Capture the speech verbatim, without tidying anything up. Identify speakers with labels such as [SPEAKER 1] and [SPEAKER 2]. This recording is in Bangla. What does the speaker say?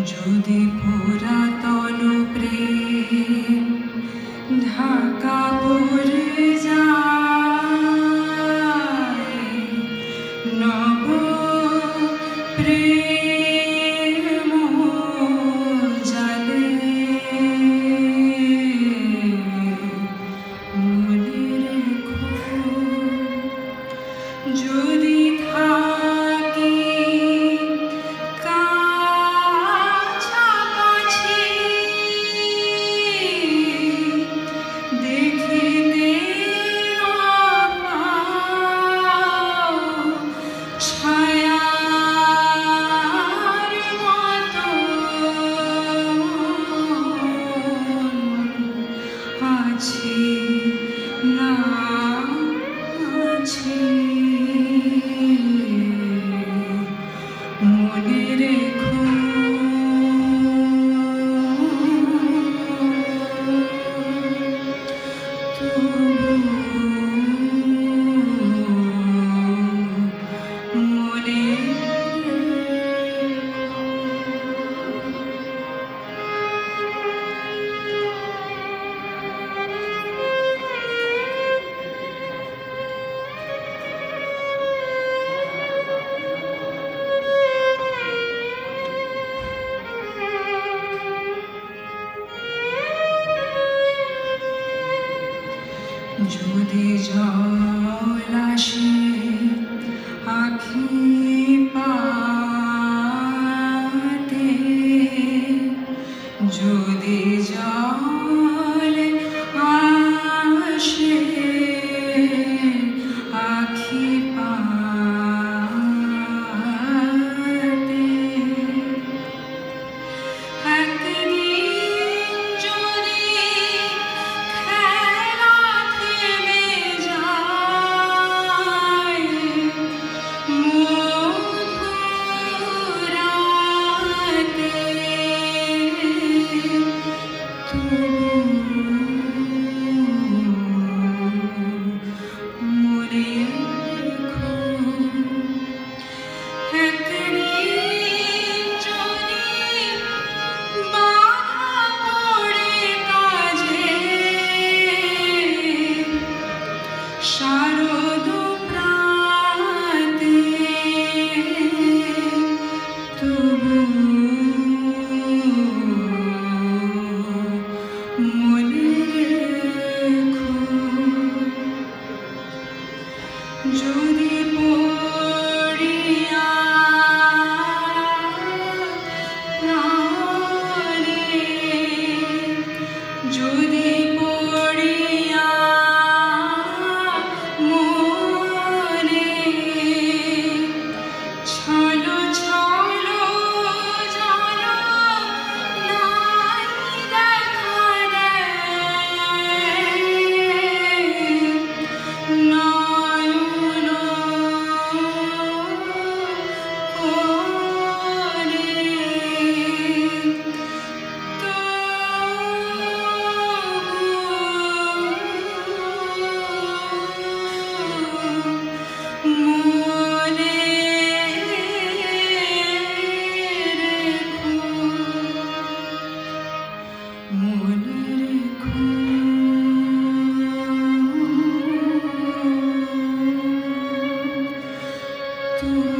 [SPEAKER 1] যদি পুরাতন প্রেম ঢাকা পড়ে যায়, নব প্রেম জালে মনে রেখো। যদি থাকি কাছাকাছি দেখিতে না পাও, ছায়ার মতো আছি না আছি, মনে রেখো। মনে যদি জল আসে আখি পাতে, যদি জল আসে আখি পাতে, একদিন যদি খেলা থেমে যায়, মধুরাতে তবু মনে রেখো। একদিন যদি বাধা পড়ে কাজে, শারদ প্রাতে তবু মনে রেখো। যদি পড়িয়া প্রাণে, যদি পড়িয়া মনে ছলো ছলো জল নাই দেখা দেয়, নয়ন কোণে মনে রেখো, মনে রেখো। তুমি